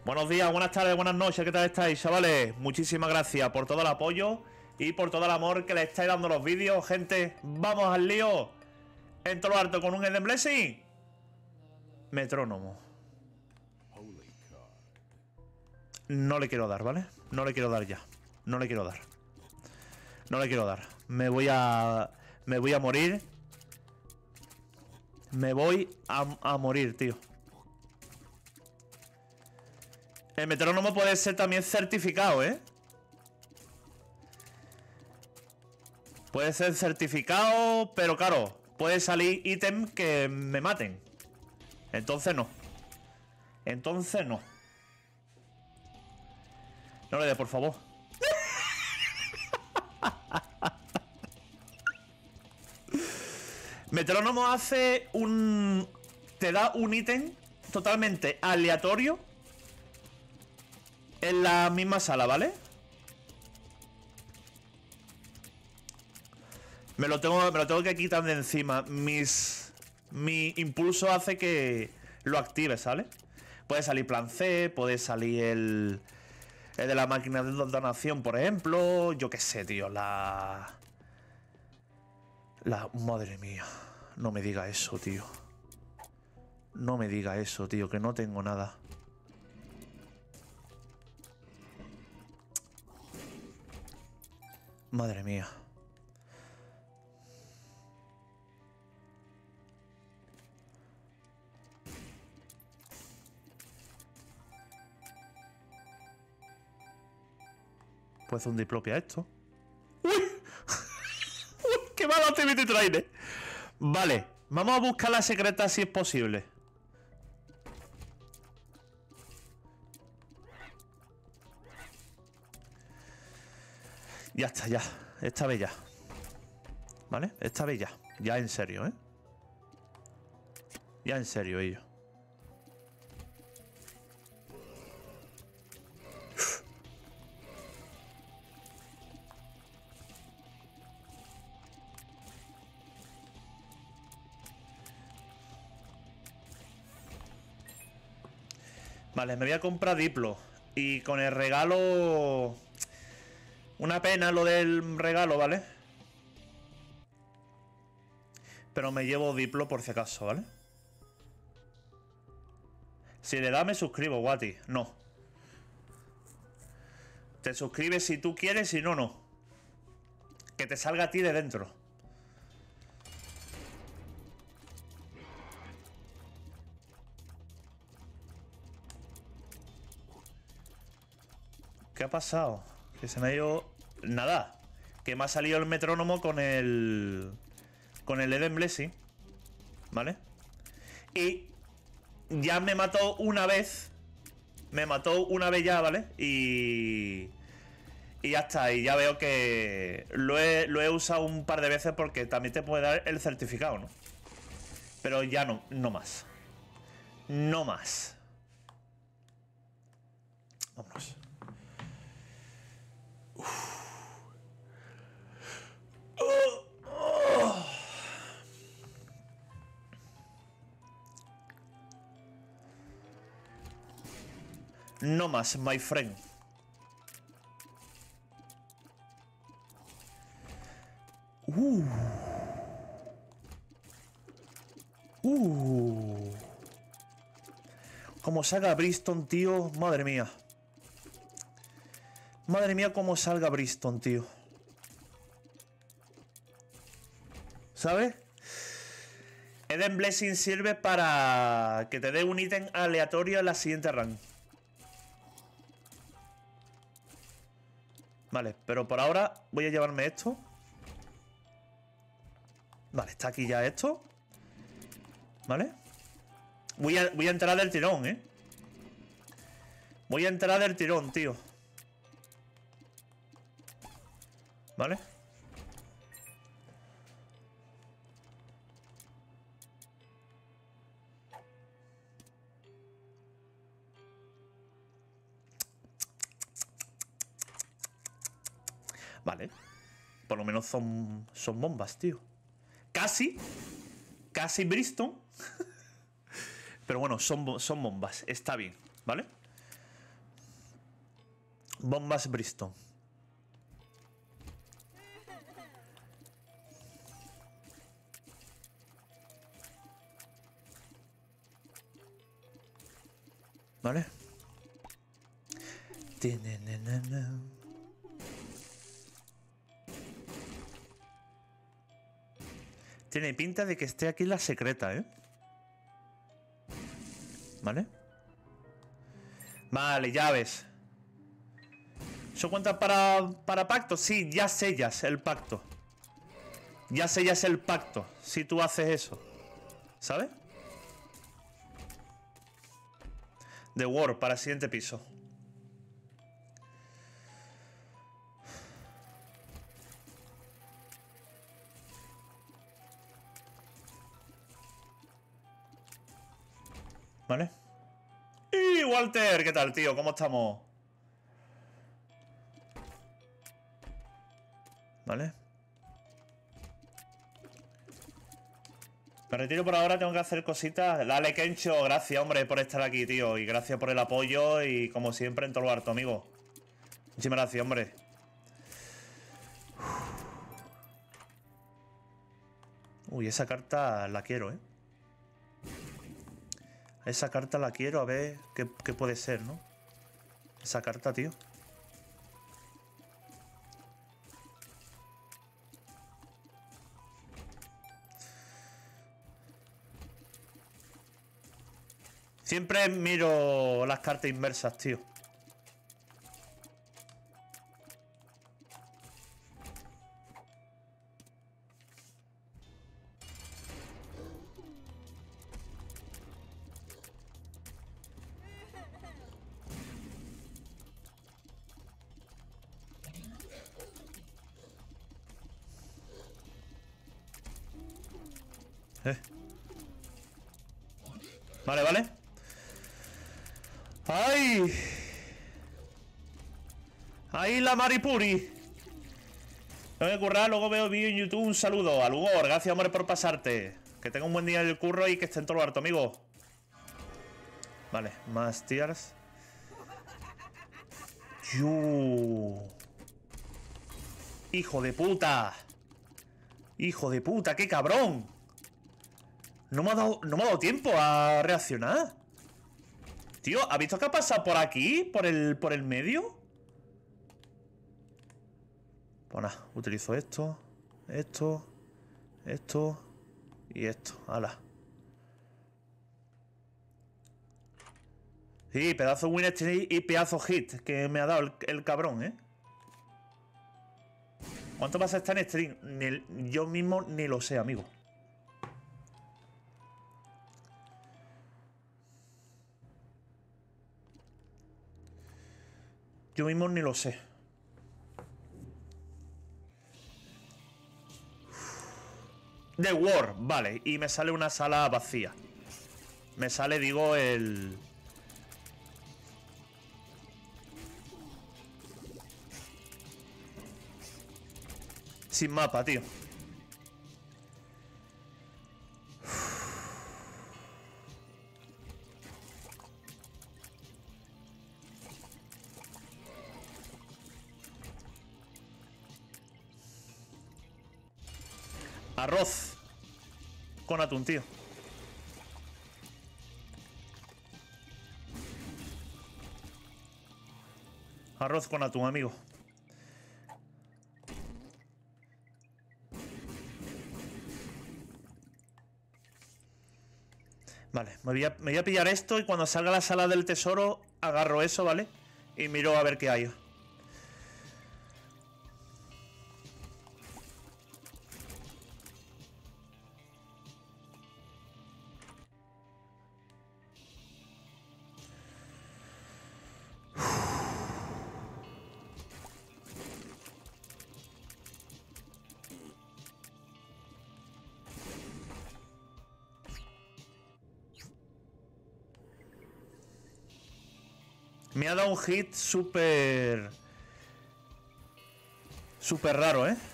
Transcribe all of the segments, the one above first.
Buenos días, buenas tardes, buenas noches, ¿qué tal estáis, chavales? Muchísimas gracias por todo el apoyo y por todo el amor que le estáis dando a los vídeos, gente. ¡Vamos al lío! En todo lo alto con un Eden Blessing. Metrónomo. No le quiero dar, ¿vale? No le quiero dar ya. No le quiero dar. No le quiero dar. Me voy a morir. Me voy a morir, tío. El metrónomo puede ser también certificado, ¿eh? Puede ser certificado, pero claro, puede salir ítem que me maten. Entonces no. Entonces no. No le dé, por favor. Metrónomo hace un... Te da un ítem totalmente aleatorio en la misma sala, ¿vale? Me lo tengo que quitar de encima. Mi impulso hace que lo active, ¿sale? Puede salir plan C, puede salir el de la máquina de donación, por ejemplo. Yo qué sé, tío, Madre mía. No me diga eso, tío. No me diga eso, tío, que no tengo nada. Madre mía. Puede hacer un diplopia esto. ¡Uy! ¡Uy! ¡Qué malo Activity Trainer! Vale, vamos a buscar la secreta si es posible. Ya está, ya. Esta vez ya. ¿Vale? Esta vez ya. Ya en serio, ¿eh? Ya en serio, ellos. Vale, me voy a comprar Diplo. Y con el regalo... Una pena lo del regalo, ¿vale? Pero me llevo Diplo por si acaso, ¿vale? Si le da me suscribo, Guati. No. Te suscribes si tú quieres, si no, no. Que te salga a ti de dentro. ¿Qué ha pasado? Que se me ha ido... Nada. Que me ha salido el metrónomo con el... Con el Eden Blessing. ¿Vale? Y... Ya me mató una vez. Me mató una vez ya, ¿vale? Y ya está. Y ya veo que... Lo he usado un par de veces porque también te puede dar el certificado, ¿no? Pero ya no. No más. No más. Vámonos. No más, my friend. Como salga Briston, tío. Madre mía. Madre mía, cómo salga Briston, tío. ¿Sabes? Eden Blessing sirve para que te dé un ítem aleatorio en la siguiente run. Vale, pero por ahora voy a llevarme esto. Vale, está aquí ya esto. Vale. Voy a entrar del tirón, ¿eh? Voy a entrar del tirón, tío. ¿Vale? Vale. Por lo menos son bombas, tío. Casi Briston. Pero bueno, son bombas. Está bien, ¿vale? Bombas Bristol. ¿Vale? Tiene pinta de que esté aquí la secreta, ¿eh? ¿Vale? Vale, llaves. ¿Eso cuenta para pacto? Sí, ya sellas el pacto. Ya sellas el pacto si tú haces eso. ¿Sabes? The War para el siguiente piso. ¿Vale? ¡Y Walter! ¿Qué tal, tío? ¿Cómo estamos? ¿Vale? Me retiro por ahora, tengo que hacer cositas. Dale, Kencho, gracias, hombre, por estar aquí, tío. Y gracias por el apoyo y, como siempre, en todo lo harto, amigo. Muchísimas gracias, hombre. Uy, esa carta la quiero, ¿eh? Esa carta la quiero, a ver qué puede ser, ¿no? Esa carta, tío. Siempre miro las cartas inversas, tío. Vale, vale. ¡Ay! ¡Ahí la Maripuri! Tengo que currar, luego veo vídeo en YouTube. Un saludo al Hugo. Gracias, hombre, por pasarte. Que tenga un buen día en el curro y que esté en todo lo harto, amigo. Vale, más tiers. ¡Hijo de puta! ¡Hijo de puta! ¡Qué cabrón! No me ha dado tiempo a reaccionar. Tío, ¿has visto qué ha pasado por aquí? ¿Por el medio? Pues nada, utilizo esto y esto. ¡Hala! Sí, pedazo win streak y pedazo hit que me ha dado el cabrón, ¿eh? ¿Cuánto vas a estar en stream? Yo mismo ni lo sé, amigo. Yo mismo ni lo sé. The War, vale. Y me sale una sala vacía. Me sale, digo, el... Sin mapa, tío. Arroz con atún, tío. Arroz con atún, amigo. Vale, me voy a pillar esto y cuando salga la sala del tesoro agarro eso, ¿vale? Y miro a ver qué hay. Me ha dado un hit súper raro, ¿eh?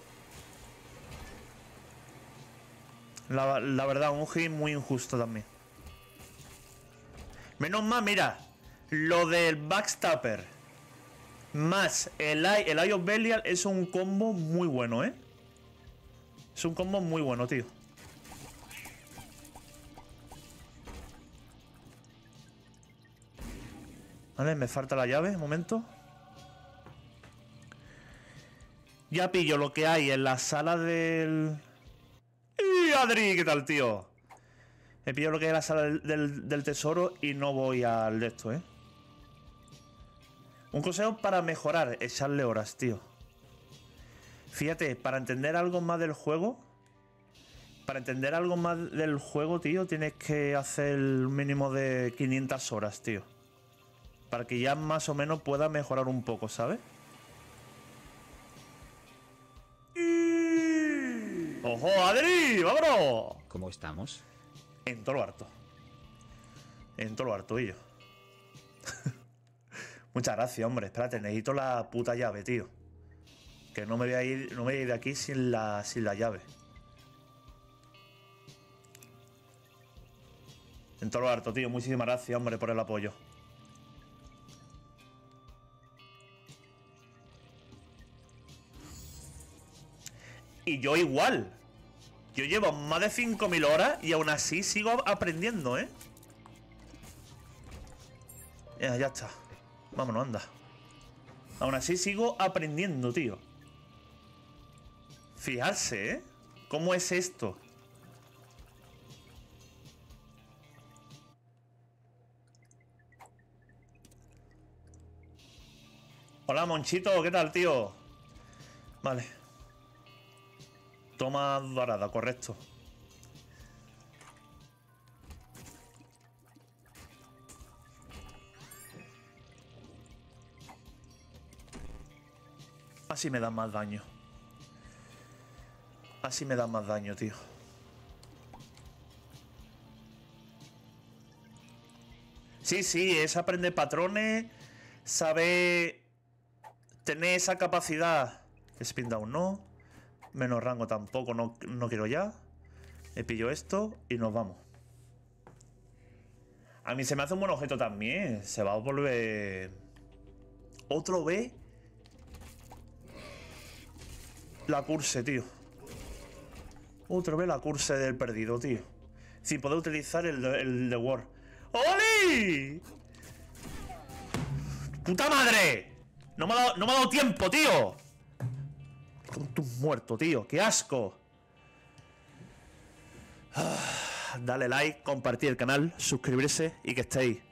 La verdad, un hit muy injusto también. Menos mal, mira, lo del backstabber más el Eye of Belial es un combo muy bueno, ¿eh? Es un combo muy bueno, tío. Vale, me falta la llave, un momento. Ya pillo lo que hay en la sala del... ¡Y Adri! ¿Qué tal, tío? Me pillo lo que hay en la sala del tesoro y no voy al de esto, ¿eh? Un consejo para mejorar, echarle horas, tío. Fíjate, para entender algo más del juego... Para entender algo más del juego, tío, tienes que hacer el mínimo de 500 horas, tío. Para que ya más o menos pueda mejorar un poco, ¿sabes? ¡Ojo, Adri! ¡Vámonos! ¿Cómo estamos? En todo lo harto. En todo lo harto, y yo. Muchas gracias, hombre. Espérate, necesito la puta llave, tío. Que no me voy a ir, no me voy a ir de aquí sin la llave. En todo lo harto, tío. Muchísimas gracias, hombre, por el apoyo. Y yo igual. Yo llevo más de 5000 horas y aún así sigo aprendiendo, ¿eh? Ya está. Vámonos, anda. Aún así sigo aprendiendo, tío. Fijarse, ¿eh? ¿Cómo es esto? Hola, Monchito. ¿Qué tal, tío? Vale. Toma dorada, correcto. Así me dan más daño. Así me dan más daño, tío. Sí, sí, es aprender patrones. Saber tener esa capacidad. Spin down no. Menos rango tampoco, no quiero ya. Me pillo esto y nos vamos. A mí se me hace un buen objeto también. Se va a volver... Otro B. La curse, tío. Otro B la curse del perdido, tío. Sin poder utilizar el de War. ¡Oli! ¡Puta madre! No me ha dado tiempo, tío. Con tu muerto, tío. ¡Qué asco! Dale like, compartir el canal, suscribirse y que estéis